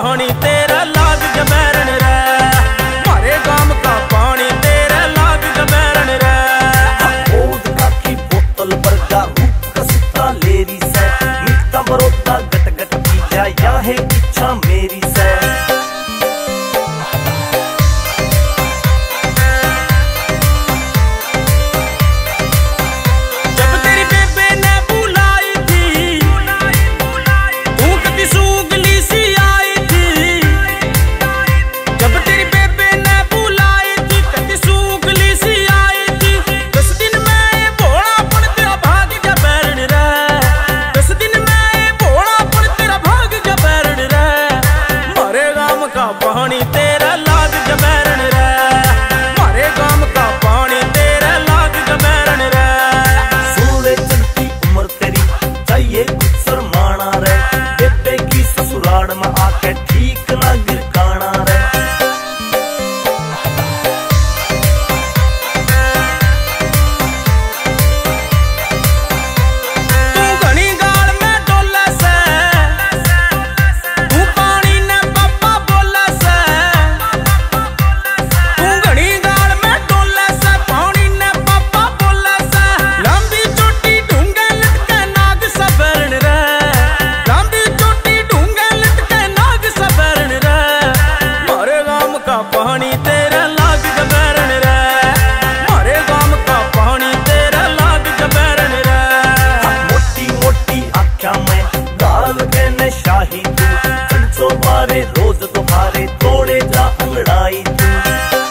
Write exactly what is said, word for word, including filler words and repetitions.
पानी तेरा लाग जमैरन रे, मारे गाम का पानी तेरा लाग जमैरन रे। वोदका की बोतल बरगा रूप कसिता लेरी से, मिठा बरोता गट गट की जा या है इच्छा मेरी से। पानी तेरा लाग जमैरन रे, मारे गाम का पानी तेरा लाग जमैरन रे। सोले चढ़ती उम्र तेरी चाहिए कुछ शर्माना रे, बेबे की ससुराल में आके ठीक ना गिरकाना रे। तू घनी गाल में डोले से, तू पानी ने पापा बोले से, तू घनी गाल में डोले से, पानी ने पापा बोले से। लंबी चोटी ढूंगे लटके नाग सबरन रे, लंबी चोटी ढूंगे लटके नाग सबरन रे। मारे गाम का पानी तेरा लाग जमैरन रे, मारे गाम का पानी तेरा लाग जमैरन रे। मोटी मोटी आख्या में दाल के ने शाही तू, संचो बारे रोज तुम्हारे तोड़े जा अंगड़ाई तू।